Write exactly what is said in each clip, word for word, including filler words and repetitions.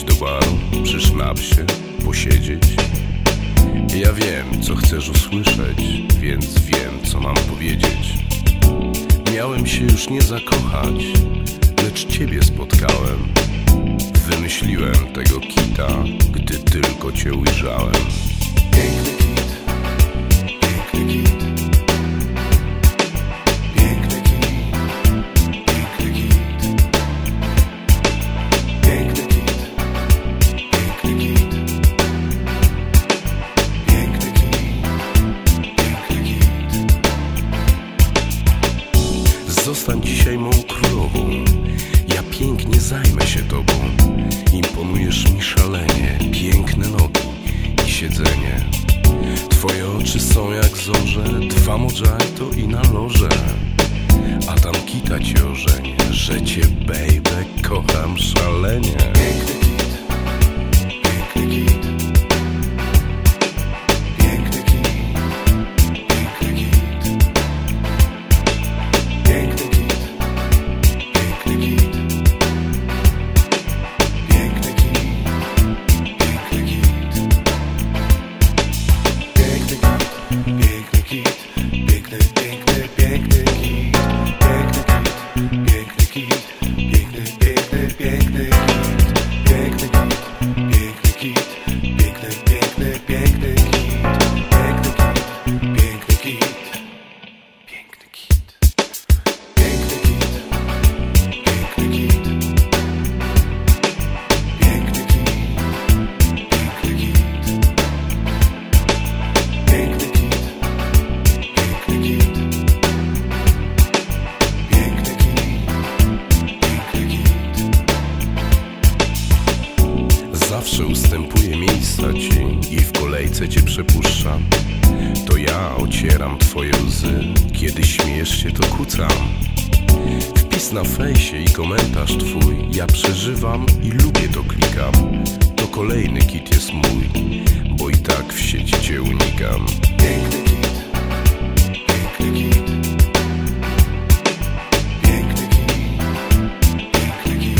Pójść do baru, przy sznapsie, posiedzieć. Ja wiem, co chcesz usłyszeć, więc wiem, co mam powiedzieć. Miałem się już nie zakochać, lecz ciebie spotkałem. Wymyśliłem tego kita, gdy tylko cię ujrzałem. Piękny kit, piękny kit. Piękny kit, piękny kit. Piękny kit, piękny kit. Piękny kit, piękny kit. Zostań dzisiaj mą królową, ja pięknie zajmę się tobą. Imponujesz mi szalenie, piękne nogi i siedzenie. Twoje oczy są jak zorze, dwa mojito i na loże. A tam kita ci ożenię, że cię baby kocham szalenie. Piękny kit, piękny kit. Piękny kit, piękny kit. Piękny kit, piękny kit. Piękny kit, piękny, piękny, piękny kit. Piękny kit, piękny kit, piękny, piękny, piękny kit. Piękny kit, piękny kit, piękny, piękny, piękny kit. Piękny kit, piękny kit, piękny kit. Piękny kit, piękny kit. Piękny kit, piękny kit. Zawsze ustępuję miejsca ci i w kolejce cię przepuszczam. To ja ocieram twoje łzy, kiedy śmiejesz się to kucam. Wpis na fejsie i komentarz twój, ja przeżywam i lubię to klikam. To kolejny kit jest mój, bo i tak w sieci cię unikam. Piękny kit, piękny kit. Piękny kit, piękny kit.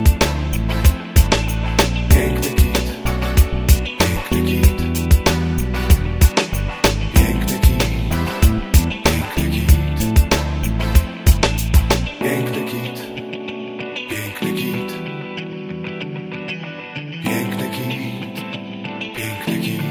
Piękny kit, piękny kit. Piękny kit, piękny kit. Piękny kit, piękny kit. Piękny kit, piękny kit.